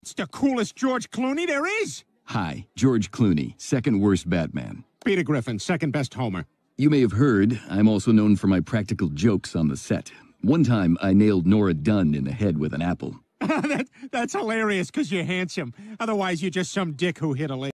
It's the coolest George Clooney there is. Hi, George Clooney, second worst Batman. Peter Griffin, second best Homer. You may have heard, I'm also known for my practical jokes on the set. One time, I nailed Nora Dunn in the head with an apple. That's hilarious because you're handsome. Otherwise, you're just some dick who hit a lady.